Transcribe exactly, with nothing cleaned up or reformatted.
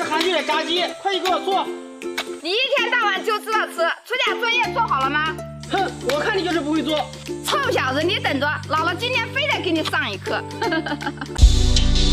韩剧的炸鸡，快去给我做。 你一天到晚就知道吃，出点作业做好了吗？ 哼，我看你就是不会做。 臭小子，你等着，姥姥今天非得给你上一课。